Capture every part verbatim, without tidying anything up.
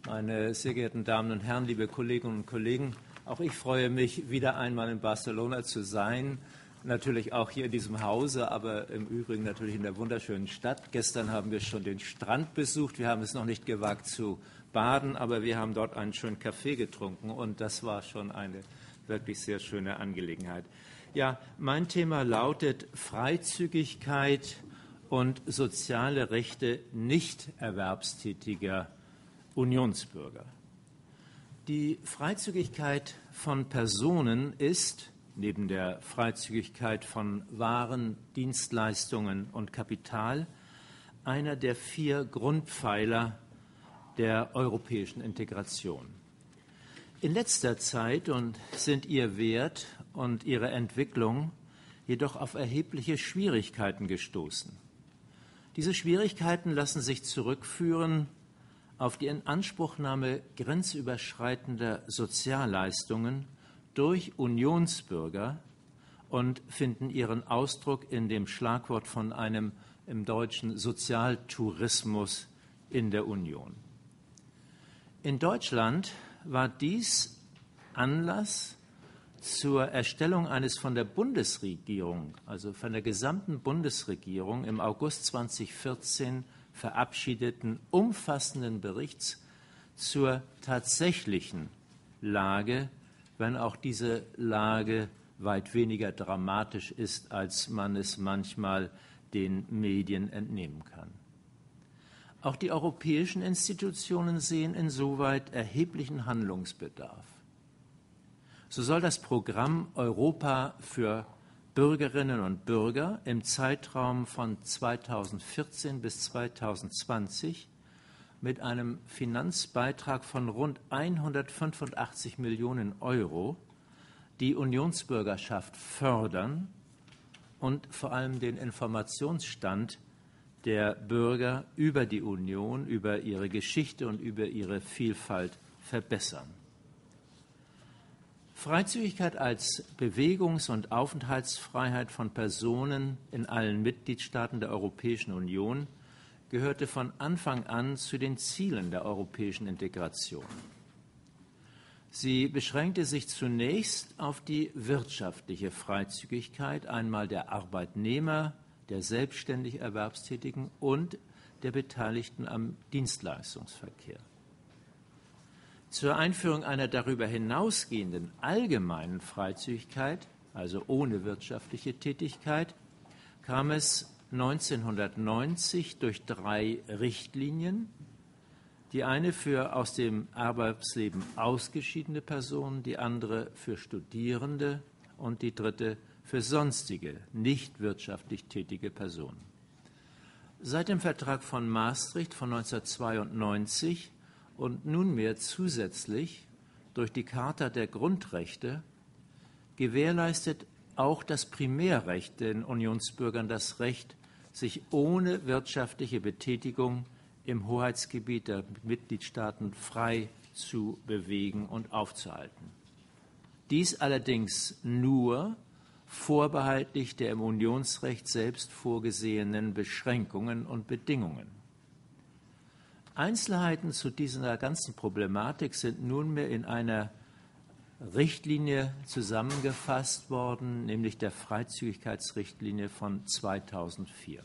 Meine sehr geehrten Damen und Herren, liebe Kolleginnen und Kollegen, auch ich freue mich, wieder einmal in Barcelona zu sein. Natürlich auch hier in diesem Hause, aber im Übrigen natürlich in der wunderschönen Stadt. Gestern haben wir schon den Strand besucht. Wir haben es noch nicht gewagt zu baden, aber wir haben dort einen schönen Kaffee getrunken und das war schon eine wirklich sehr schöne Angelegenheit. Ja, mein Thema lautet Freizügigkeit und soziale Rechte nicht erwerbstätiger Unionsbürger. Die Freizügigkeit von Personen ist neben der Freizügigkeit von Waren, Dienstleistungen und Kapital einer der vier Grundpfeiler der europäischen Integration. In letzter Zeit und sind ihr Wert und ihre Entwicklung jedoch auf erhebliche Schwierigkeiten gestoßen. Diese Schwierigkeiten lassen sich zurückführen auf die Inanspruchnahme grenzüberschreitender Sozialleistungen durch Unionsbürger und finden ihren Ausdruck in dem Schlagwort von einem im Deutschen Sozialtourismus in der Union. In Deutschland war dies Anlass zur Erstellung eines von der Bundesregierung, also von der gesamten Bundesregierung im August zweitausendvierzehn verabschiedeten umfassenden Berichts zur tatsächlichen Lage, wenn auch diese Lage weit weniger dramatisch ist, als man es manchmal den Medien entnehmen kann. Auch die europäischen Institutionen sehen insoweit erheblichen Handlungsbedarf. So soll das Programm Europa für Bürgerinnen und Bürger im Zeitraum von zweitausendvierzehn bis zweitausendzwanzig mit einem Finanzbeitrag von rund hundertfünfundachtzig Millionen Euro die Unionsbürgerschaft fördern und vor allem den Informationsstand der Bürger über die Union, über ihre Geschichte und über ihre Vielfalt verbessern. Freizügigkeit als Bewegungs- und Aufenthaltsfreiheit von Personen in allen Mitgliedstaaten der Europäischen Union gehörte von Anfang an zu den Zielen der europäischen Integration. Sie beschränkte sich zunächst auf die wirtschaftliche Freizügigkeit, einmal der Arbeitnehmer, der selbstständig Erwerbstätigen und der Beteiligten am Dienstleistungsverkehr. Zur Einführung einer darüber hinausgehenden allgemeinen Freizügigkeit, also ohne wirtschaftliche Tätigkeit, kam es neunzehnhundertneunzig durch drei Richtlinien, die eine für aus dem Arbeitsleben ausgeschiedene Personen, die andere für Studierende und die dritte für sonstige, nicht wirtschaftlich tätige Personen. Seit dem Vertrag von Maastricht von neunzehnhundertzweiundneunzig und nunmehr zusätzlich durch die Charta der Grundrechte gewährleistet auch das Primärrecht den Unionsbürgern das Recht, sich ohne wirtschaftliche Betätigung im Hoheitsgebiet der Mitgliedstaaten frei zu bewegen und aufzuhalten. Dies allerdings nur vorbehaltlich der im Unionsrecht selbst vorgesehenen Beschränkungen und Bedingungen. Einzelheiten zu dieser ganzen Problematik sind nunmehr in einer Richtlinie zusammengefasst worden, nämlich der Freizügigkeitsrichtlinie von zweitausendvier.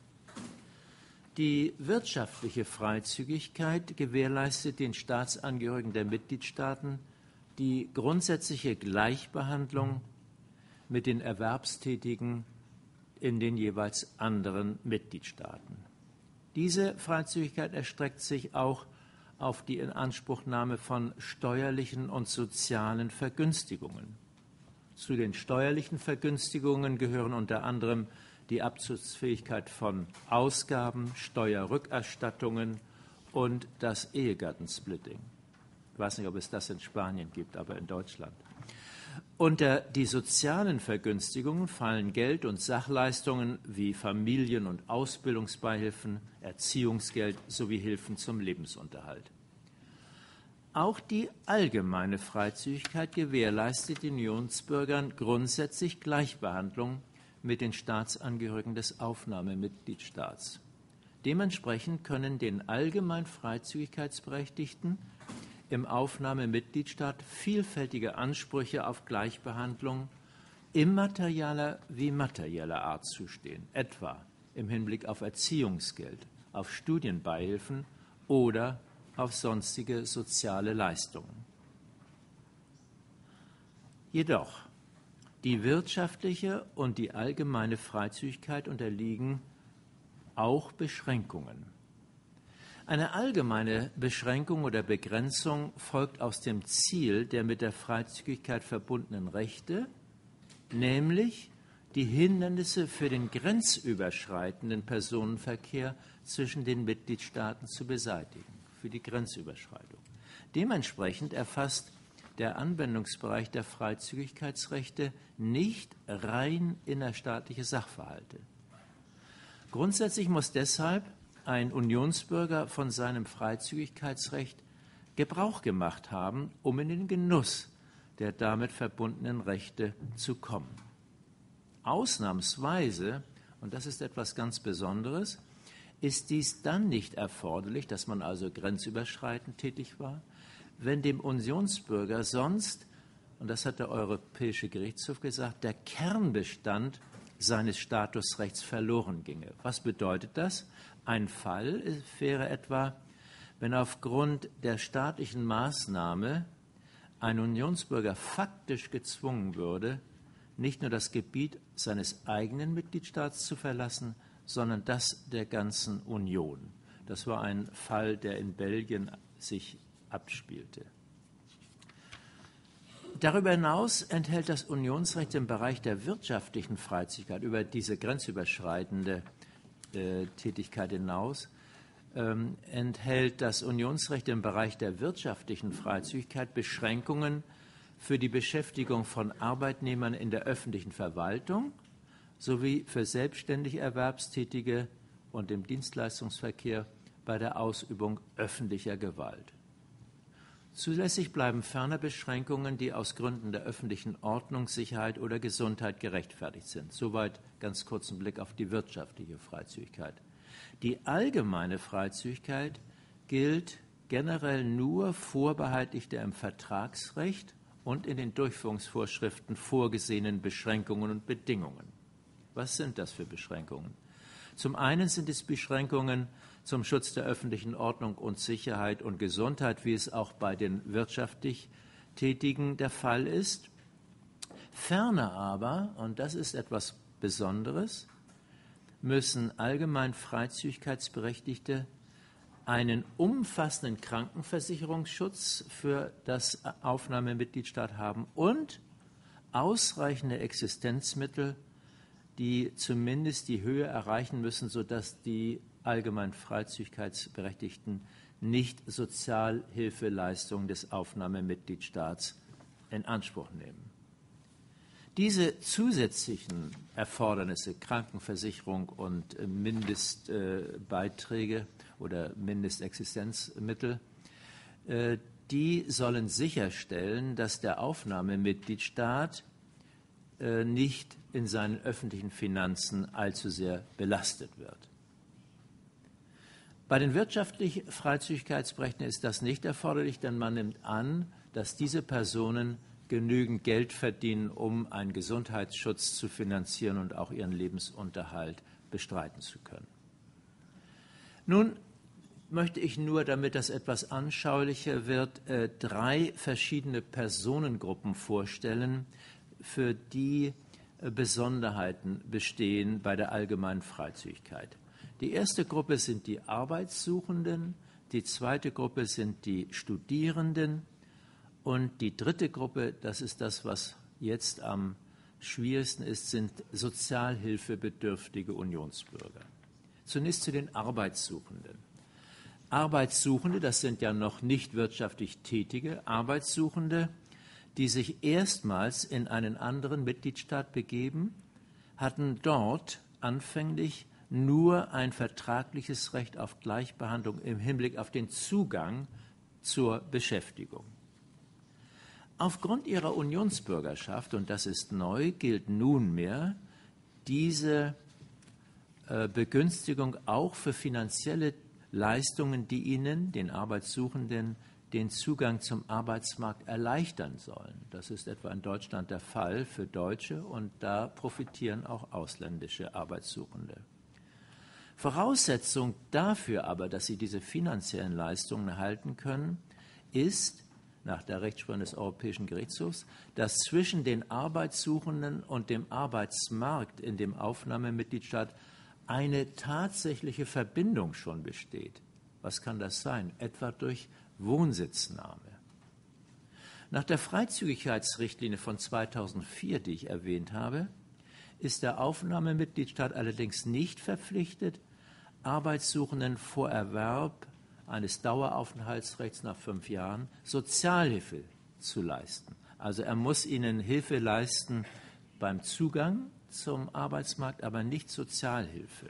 Die wirtschaftliche Freizügigkeit gewährleistet den Staatsangehörigen der Mitgliedstaaten die grundsätzliche Gleichbehandlung mit den Erwerbstätigen in den jeweils anderen Mitgliedstaaten. Diese Freizügigkeit erstreckt sich auch auf die Inanspruchnahme von steuerlichen und sozialen Vergünstigungen. Zu den steuerlichen Vergünstigungen gehören unter anderem die Abzugsfähigkeit von Ausgaben, Steuerrückerstattungen und das Ehegattensplitting. Ich weiß nicht, ob es das in Spanien gibt, aber in Deutschland. Unter die sozialen Vergünstigungen fallen Geld- und Sachleistungen wie Familien- und Ausbildungsbeihilfen, Erziehungsgeld sowie Hilfen zum Lebensunterhalt. Auch die allgemeine Freizügigkeit gewährleistet den Unionsbürgern grundsätzlich Gleichbehandlung mit den Staatsangehörigen des Aufnahmemitgliedstaats. Dementsprechend können den allgemein Freizügigkeitsberechtigten im Aufnahmemitgliedstaat vielfältige Ansprüche auf Gleichbehandlung immaterieller wie materieller Art zustehen, etwa im Hinblick auf Erziehungsgeld, auf Studienbeihilfen oder auf sonstige soziale Leistungen. Jedoch die wirtschaftliche und die allgemeine Freizügigkeit unterliegen auch Beschränkungen. Eine allgemeine Beschränkung oder Begrenzung folgt aus dem Ziel der mit der Freizügigkeit verbundenen Rechte, nämlich die Hindernisse für den grenzüberschreitenden Personenverkehr zwischen den Mitgliedstaaten zu beseitigen, für die Grenzüberschreitung. Dementsprechend erfasst der Anwendungsbereich der Freizügigkeitsrechte nicht rein innerstaatliche Sachverhalte. Grundsätzlich muss deshalb ein Unionsbürger von seinem Freizügigkeitsrecht Gebrauch gemacht haben, um in den Genuss der damit verbundenen Rechte zu kommen. Ausnahmsweise, und das ist etwas ganz Besonderes, ist dies dann nicht erforderlich, dass man also grenzüberschreitend tätig war, wenn dem Unionsbürger sonst, und das hat der Europäische Gerichtshof gesagt, der Kernbestand seines Statusrechts verloren ginge. Was bedeutet das? Ein Fall wäre etwa, wenn aufgrund der staatlichen Maßnahme ein Unionsbürger faktisch gezwungen würde, nicht nur das Gebiet seines eigenen Mitgliedstaats zu verlassen, sondern das der ganzen Union. Das war ein Fall, der in Belgien sich abspielte. Darüber hinaus enthält das Unionsrecht im Bereich der wirtschaftlichen Freizügigkeit über diese grenzüberschreitende äh, Tätigkeit hinaus, ähm, enthält das Unionsrecht im Bereich der wirtschaftlichen Freizügigkeit Beschränkungen für die Beschäftigung von Arbeitnehmern in der öffentlichen Verwaltung sowie für selbstständig Erwerbstätige und im Dienstleistungsverkehr bei der Ausübung öffentlicher Gewalt. Zulässig bleiben ferner Beschränkungen, die aus Gründen der öffentlichen Ordnung, Sicherheit oder Gesundheit gerechtfertigt sind. Soweit ganz kurzen Blick auf die wirtschaftliche Freizügigkeit. Die allgemeine Freizügigkeit gilt generell nur vorbehaltlich der im Vertragsrecht und in den Durchführungsvorschriften vorgesehenen Beschränkungen und Bedingungen. Was sind das für Beschränkungen? Zum einen sind es Beschränkungen zum Schutz der öffentlichen Ordnung und Sicherheit und Gesundheit, wie es auch bei den wirtschaftlich Tätigen der Fall ist. Ferner aber, und das ist etwas Besonderes, müssen allgemein Freizügigkeitsberechtigte einen umfassenden Krankenversicherungsschutz für das Aufnahmemitgliedstaat haben und ausreichende Existenzmittel, die zumindest die Höhe erreichen müssen, sodass die allgemein Freizügigkeitsberechtigten nicht Sozialhilfeleistungen des Aufnahmemitgliedstaats in Anspruch nehmen. Diese zusätzlichen Erfordernisse, Krankenversicherung und Mindestbeiträge oder Mindestexistenzmittel, die sollen sicherstellen, dass der Aufnahmemitgliedstaat nicht in seinen öffentlichen Finanzen allzu sehr belastet wird. Bei den wirtschaftlich Freizügigkeitsberechtigten ist das nicht erforderlich, denn man nimmt an, dass diese Personen genügend Geld verdienen, um einen Gesundheitsschutz zu finanzieren und auch ihren Lebensunterhalt bestreiten zu können. Nun möchte ich nur, damit das etwas anschaulicher wird, äh, drei verschiedene Personengruppen vorstellen, für die äh, Besonderheiten bestehen bei der allgemeinen Freizügigkeit. Die erste Gruppe sind die Arbeitssuchenden, die zweite Gruppe sind die Studierenden und die dritte Gruppe, das ist das, was jetzt am schwierigsten ist, sind sozialhilfebedürftige Unionsbürger. Zunächst zu den Arbeitssuchenden. Arbeitssuchende, das sind ja noch nicht wirtschaftlich Tätige, Arbeitssuchende, die sich erstmals in einen anderen Mitgliedstaat begeben, hatten dort anfänglich nur ein vertragliches Recht auf Gleichbehandlung im Hinblick auf den Zugang zur Beschäftigung. Aufgrund ihrer Unionsbürgerschaft, und das ist neu, gilt nunmehr diese äh, Begünstigung auch für finanzielle Leistungen, die ihnen, den Arbeitssuchenden, den Zugang zum Arbeitsmarkt erleichtern sollen. Das ist etwa in Deutschland der Fall für Deutsche, und da profitieren auch ausländische Arbeitssuchende. Voraussetzung dafür aber, dass sie diese finanziellen Leistungen erhalten können, ist, nach der Rechtsprechung des Europäischen Gerichtshofs, dass zwischen den Arbeitssuchenden und dem Arbeitsmarkt in dem Aufnahmemitgliedstaat eine tatsächliche Verbindung schon besteht. Was kann das sein? Etwa durch Wohnsitznahme. Nach der Freizügigkeitsrichtlinie von zweitausendvier, die ich erwähnt habe, ist der Aufnahmemitgliedstaat allerdings nicht verpflichtet, Arbeitssuchenden vor Erwerb eines Daueraufenthaltsrechts nach fünf Jahren Sozialhilfe zu leisten. Also er muss ihnen Hilfe leisten beim Zugang zum Arbeitsmarkt, aber nicht Sozialhilfe.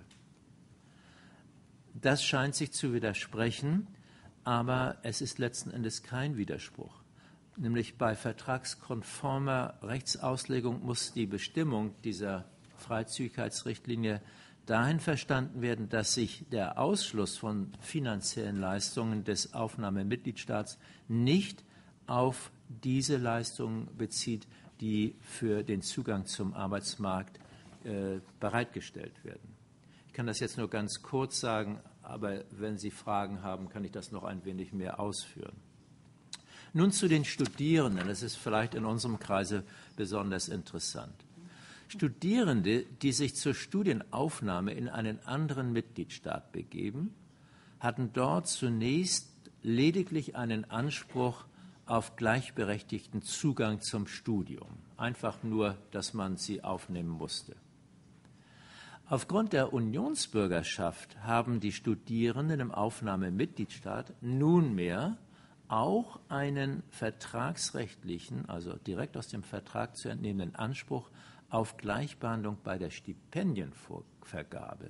Das scheint sich zu widersprechen, aber es ist letzten Endes kein Widerspruch. Nämlich bei vertragskonformer Rechtsauslegung muss die Bestimmung dieser Freizügigkeitsrichtlinie dahin verstanden werden, dass sich der Ausschluss von finanziellen Leistungen des Aufnahmemitgliedstaats nicht auf diese Leistungen bezieht, die für den Zugang zum Arbeitsmarkt äh, bereitgestellt werden. Ich kann das jetzt nur ganz kurz sagen, aber wenn Sie Fragen haben, kann ich das noch ein wenig mehr ausführen. Nun zu den Studierenden. Das ist vielleicht in unserem Kreise besonders interessant. Studierende, die sich zur Studienaufnahme in einen anderen Mitgliedstaat begeben, hatten dort zunächst lediglich einen Anspruch auf gleichberechtigten Zugang zum Studium. Einfach nur, dass man sie aufnehmen musste. Aufgrund der Unionsbürgerschaft haben die Studierenden im Aufnahmemitgliedstaat nunmehr auch einen vertragsrechtlichen, also direkt aus dem Vertrag zu entnehmenden Anspruch auf Gleichbehandlung bei der Stipendienvergabe.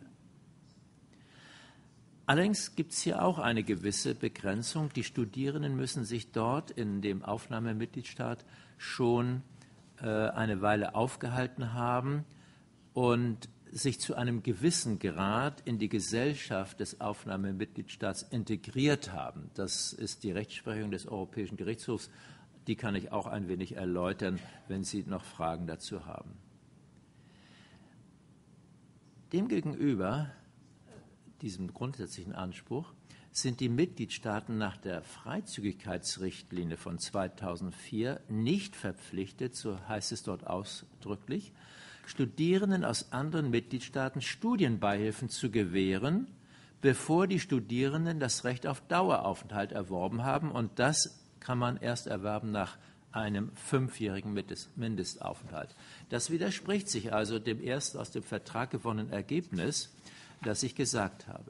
Allerdings gibt es hier auch eine gewisse Begrenzung. Die Studierenden müssen sich dort in dem Aufnahmemitgliedstaat schon äh, eine Weile aufgehalten haben und sich zu einem gewissen Grad in die Gesellschaft des Aufnahmemitgliedstaats integriert haben. Das ist die Rechtsprechung des Europäischen Gerichtshofs. Die kann ich auch ein wenig erläutern, wenn Sie noch Fragen dazu haben. Demgegenüber, diesem grundsätzlichen Anspruch, sind die Mitgliedstaaten nach der Freizügigkeitsrichtlinie von zweitausendvier nicht verpflichtet, so heißt es dort ausdrücklich, Studierenden aus anderen Mitgliedstaaten Studienbeihilfen zu gewähren, bevor die Studierenden das Recht auf Daueraufenthalt erworben haben. Und das kann man erst erwerben nach einem fünfjährigen Mindestaufenthalt. Das widerspricht sich also dem erst aus dem Vertrag gewonnenen Ergebnis, das ich gesagt habe.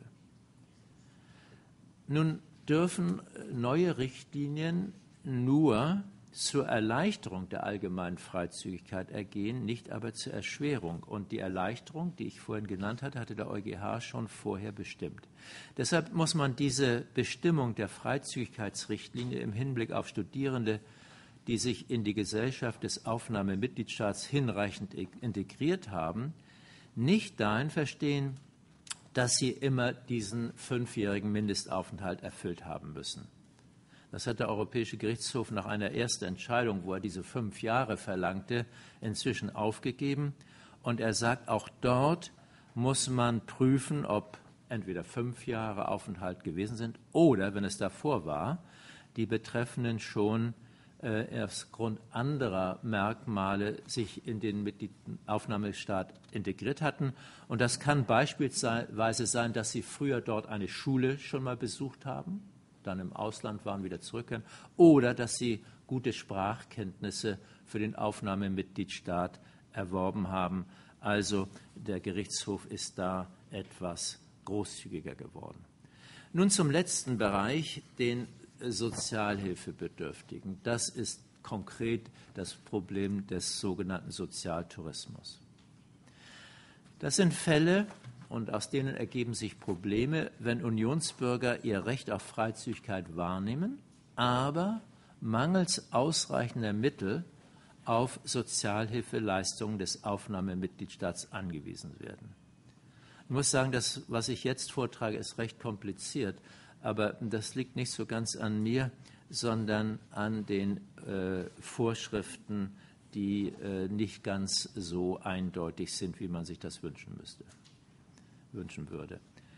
Nun dürfen neue Richtlinien nur zur Erleichterung der allgemeinen Freizügigkeit ergehen, nicht aber zur Erschwerung. Und die Erleichterung, die ich vorhin genannt hatte, hatte der EuGH schon vorher bestimmt. Deshalb muss man diese Bestimmung der Freizügigkeitsrichtlinie im Hinblick auf Studierende, die sich in die Gesellschaft des Aufnahmemitgliedstaats hinreichend integriert haben, nicht dahin verstehen, dass sie immer diesen fünfjährigen Mindestaufenthalt erfüllt haben müssen. Das hat der Europäische Gerichtshof nach einer ersten Entscheidung, wo er diese fünf Jahre verlangte, inzwischen aufgegeben. Und er sagt, auch dort muss man prüfen, ob entweder fünf Jahre Aufenthalt gewesen sind oder, wenn es davor war, die Betreffenden schon äh, aufgrund anderer Merkmale sich in den Aufnahmestaat integriert hatten. Und das kann beispielsweise sein, dass sie früher dort eine Schule schon mal besucht haben, dann im Ausland waren, wieder zurückkehren, oder dass sie gute Sprachkenntnisse für den Aufnahmemitgliedstaat erworben haben. Also der Gerichtshof ist da etwas großzügiger geworden. Nun zum letzten Bereich, den Sozialhilfebedürftigen. Das ist konkret das Problem des sogenannten Sozialtourismus. Das sind Fälle, und aus denen ergeben sich Probleme, wenn Unionsbürger ihr Recht auf Freizügigkeit wahrnehmen, aber mangels ausreichender Mittel auf Sozialhilfeleistungen des Aufnahmemitgliedstaats angewiesen werden. Ich muss sagen, das, was ich jetzt vortrage, ist recht kompliziert, aber das liegt nicht so ganz an mir, sondern an den äh, Vorschriften, die äh, nicht ganz so eindeutig sind, wie man sich das wünschen müsste, wünschen würde.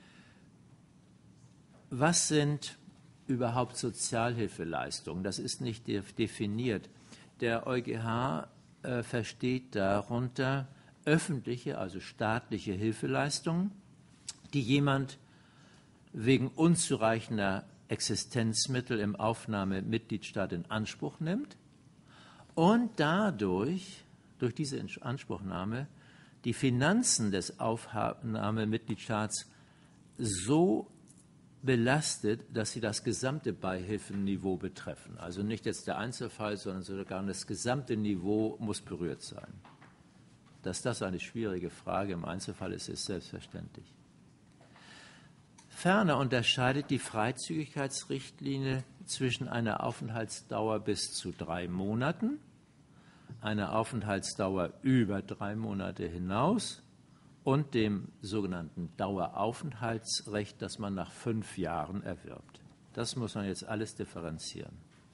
Was sind überhaupt Sozialhilfeleistungen? Das ist nicht definiert. Der EuGH äh, versteht darunter öffentliche, also staatliche Hilfeleistungen, die jemand wegen unzureichender Existenzmittel im Aufnahmemitgliedstaat in Anspruch nimmt und dadurch, durch diese Inanspruchnahme, die Finanzen des Aufnahmemitgliedstaats so belastet, dass sie das gesamte Beihilfenniveau betreffen. Also nicht jetzt der Einzelfall, sondern sogar das gesamte Niveau muss berührt sein. Dass das eine schwierige Frage im Einzelfall ist, ist selbstverständlich. Ferner unterscheidet die Freizügigkeitsrichtlinie zwischen einer Aufenthaltsdauer bis zu drei Monaten, einer Aufenthaltsdauer über drei Monate hinaus und dem sogenannten Daueraufenthaltsrecht, das man nach fünf Jahren erwirbt. Das muss man jetzt alles differenzieren.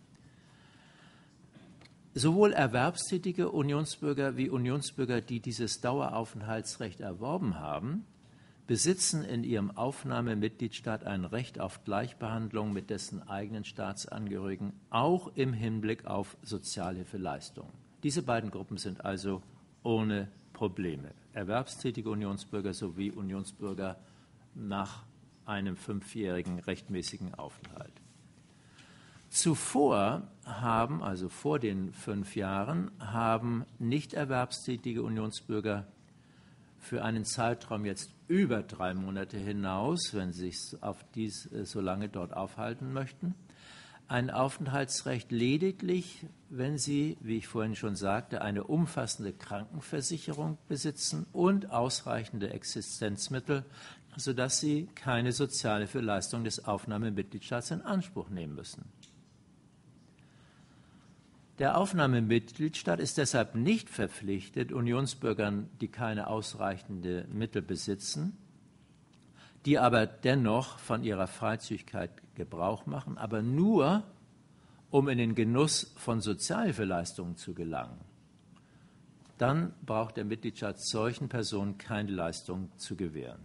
Sowohl erwerbstätige Unionsbürger wie Unionsbürger, die dieses Daueraufenthaltsrecht erworben haben, besitzen in ihrem Aufnahmemitgliedstaat ein Recht auf Gleichbehandlung mit dessen eigenen Staatsangehörigen, auch im Hinblick auf Sozialhilfeleistungen. Diese beiden Gruppen sind also ohne Probleme. Erwerbstätige Unionsbürger sowie Unionsbürger nach einem fünfjährigen rechtmäßigen Aufenthalt. Zuvor haben, also vor den fünf Jahren, haben nicht erwerbstätige Unionsbürger für einen Zeitraum jetzt über drei Monate hinaus, wenn sie sich auf dies so lange dort aufhalten möchten, ein Aufenthaltsrecht lediglich, wenn sie, wie ich vorhin schon sagte, eine umfassende Krankenversicherung besitzen und ausreichende Existenzmittel, sodass sie keine Sozialhilfeleistung des Aufnahmemitgliedstaats in Anspruch nehmen müssen. Der Aufnahmemitgliedstaat ist deshalb nicht verpflichtet, Unionsbürgern, die keine ausreichenden Mittel besitzen, die aber dennoch von ihrer Freizügigkeit Gebrauch machen, aber nur, um in den Genuss von Sozialhilfeleistungen zu gelangen. Dann braucht der Mitgliedstaat solchen Personen keine Leistung zu gewähren.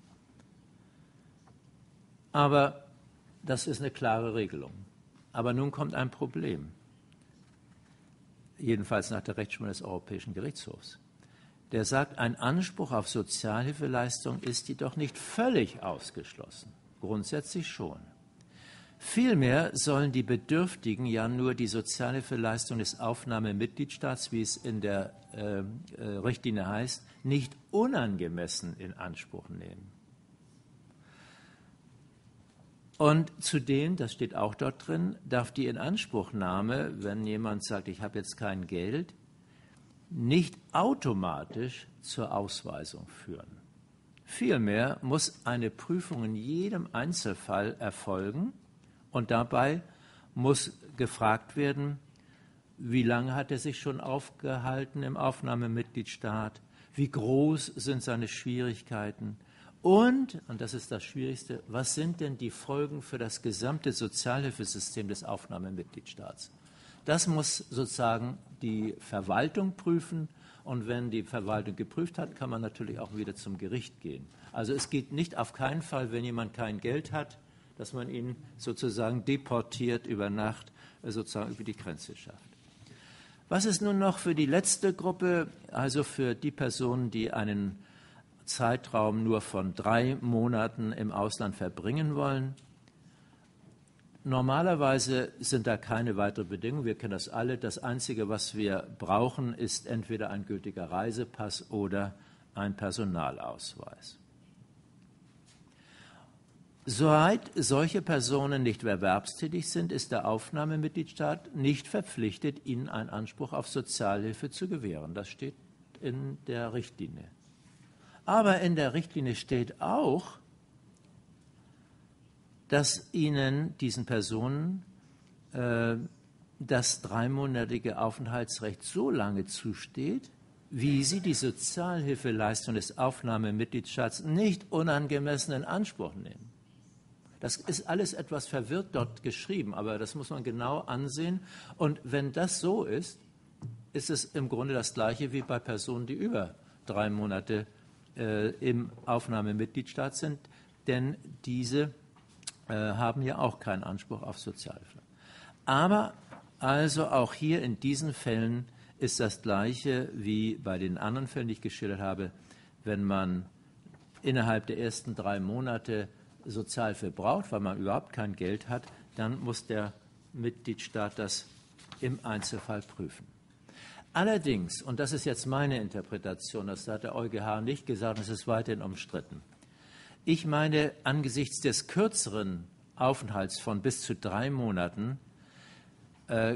Aber das ist eine klare Regelung. Aber nun kommt ein Problem. Jedenfalls nach der Rechtsprechung des Europäischen Gerichtshofs. Der sagt, ein Anspruch auf Sozialhilfeleistung ist jedoch nicht völlig ausgeschlossen. Grundsätzlich schon. Vielmehr sollen die Bedürftigen ja nur die Sozialhilfeleistung des Aufnahmemitgliedstaats, wie es in der äh, äh, Richtlinie heißt, nicht unangemessen in Anspruch nehmen. Und zudem, das steht auch dort drin, darf die Inanspruchnahme, wenn jemand sagt, ich habe jetzt kein Geld, nicht automatisch zur Ausweisung führen. Vielmehr muss eine Prüfung in jedem Einzelfall erfolgen und dabei muss gefragt werden, wie lange hat er sich schon aufgehalten im Aufnahmemitgliedstaat, wie groß sind seine Schwierigkeiten und, und das ist das Schwierigste, was sind denn die Folgen für das gesamte Sozialhilfesystem des Aufnahmemitgliedstaats? Das muss sozusagen die Verwaltung prüfen und wenn die Verwaltung geprüft hat, kann man natürlich auch wieder zum Gericht gehen. Also es geht nicht auf keinen Fall, wenn jemand kein Geld hat, dass man ihn sozusagen deportiert über Nacht, sozusagen über die Grenze schafft. Was ist nun noch für die letzte Gruppe, also für die Personen, die einen Zeitraum nur von drei Monaten im Ausland verbringen wollen? Normalerweise sind da keine weiteren Bedingungen. Wir kennen das alle. Das Einzige, was wir brauchen, ist entweder ein gültiger Reisepass oder ein Personalausweis. Soweit solche Personen nicht erwerbstätig sind, ist der Aufnahmemitgliedstaat nicht verpflichtet, ihnen einen Anspruch auf Sozialhilfe zu gewähren. Das steht in der Richtlinie. Aber in der Richtlinie steht auch, dass ihnen, diesen Personen, äh, das dreimonatige Aufenthaltsrecht so lange zusteht, wie sie die Sozialhilfeleistung des Aufnahmemitgliedstaats nicht unangemessen in Anspruch nehmen. Das ist alles etwas verwirrt dort geschrieben, aber das muss man genau ansehen. Und wenn das so ist, ist es im Grunde das Gleiche wie bei Personen, die über drei Monate äh, im Aufnahmemitgliedstaat sind, denn diese äh, haben ja auch keinen Anspruch auf Sozialhilfe. Aber also auch hier in diesen Fällen ist das Gleiche wie bei den anderen Fällen, die ich geschildert habe. Wenn man innerhalb der ersten drei Monate Sozialhilfe braucht, weil man überhaupt kein Geld hat, dann muss der Mitgliedstaat das im Einzelfall prüfen. Allerdings, und das ist jetzt meine Interpretation, das hat der EuGH nicht gesagt, das ist weiterhin umstritten. Ich meine, angesichts des kürzeren Aufenthalts von bis zu drei Monaten äh,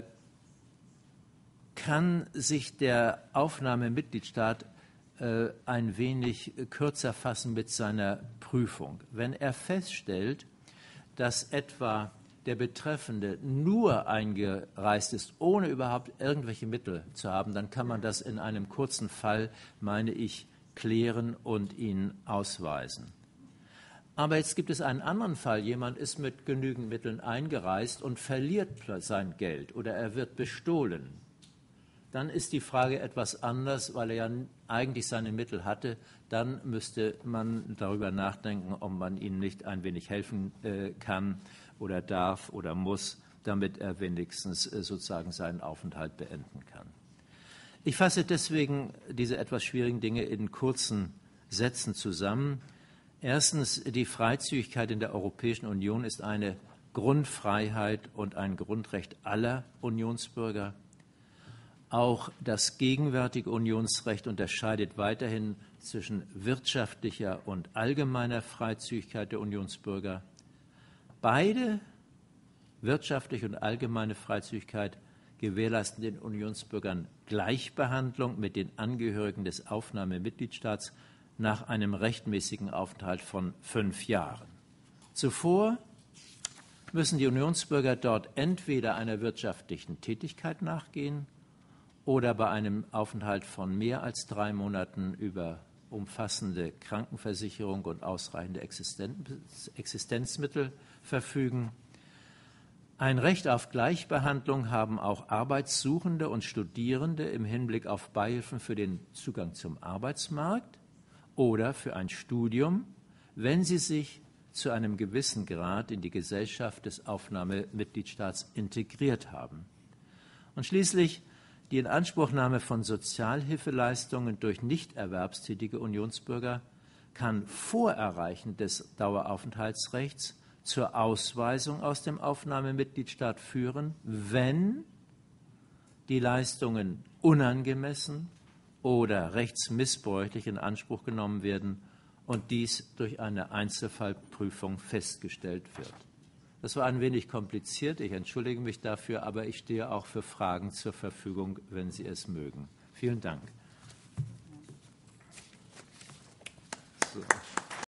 kann sich der Aufnahmemitgliedstaat äh, ein wenig kürzer fassen mit seiner Prüfung. Wenn er feststellt, dass etwa der Betreffende nur eingereist ist, ohne überhaupt irgendwelche Mittel zu haben, dann kann man das in einem kurzen Fall, meine ich, klären und ihn ausweisen. Aber jetzt gibt es einen anderen Fall. Jemand ist mit genügend Mitteln eingereist und verliert sein Geld oder er wird bestohlen. Dann ist die Frage etwas anders, weil er ja eigentlich seine Mittel hatte. Dann müsste man darüber nachdenken, ob man ihm nicht ein wenig helfen äh, kann oder darf oder muss, damit er wenigstens äh, sozusagen seinen Aufenthalt beenden kann. Ich fasse deswegen diese etwas schwierigen Dinge in kurzen Sätzen zusammen. Erstens, die Freizügigkeit in der Europäischen Union ist eine Grundfreiheit und ein Grundrecht aller Unionsbürger. Auch das gegenwärtige Unionsrecht unterscheidet weiterhin zwischen wirtschaftlicher und allgemeiner Freizügigkeit der Unionsbürger. Beide, wirtschaftliche und allgemeine Freizügigkeit, gewährleisten den Unionsbürgern Gleichbehandlung mit den Angehörigen des Aufnahmemitgliedstaats nach einem rechtmäßigen Aufenthalt von fünf Jahren. Zuvor müssen die Unionsbürger dort entweder einer wirtschaftlichen Tätigkeit nachgehen oder bei einem Aufenthalt von mehr als drei Monaten über umfassende Krankenversicherung und ausreichende Existenz, Existenzmittel verfügen. Ein Recht auf Gleichbehandlung haben auch Arbeitssuchende und Studierende im Hinblick auf Beihilfen für den Zugang zum Arbeitsmarkt oder für ein Studium, wenn sie sich zu einem gewissen Grad in die Gesellschaft des Aufnahmemitgliedstaats integriert haben. Und schließlich die Inanspruchnahme von Sozialhilfeleistungen durch nicht erwerbstätige Unionsbürger kann vor Erreichen des Daueraufenthaltsrechts zur Ausweisung aus dem Aufnahmemitgliedstaat führen, wenn die Leistungen unangemessen oder rechtsmissbräuchlich in Anspruch genommen werden und dies durch eine Einzelfallprüfung festgestellt wird. Das war ein wenig kompliziert, ich entschuldige mich dafür, aber ich stehe auch für Fragen zur Verfügung, wenn Sie es mögen. Vielen Dank. So.